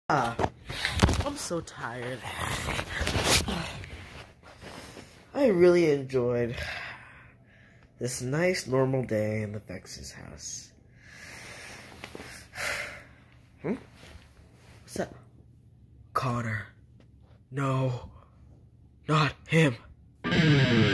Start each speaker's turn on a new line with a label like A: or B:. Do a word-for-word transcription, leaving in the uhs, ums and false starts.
A: Ah, I'm so tired. I really enjoyed this nice normal day in the FAZE's house. Hmm? What's that? Connor. No, not him.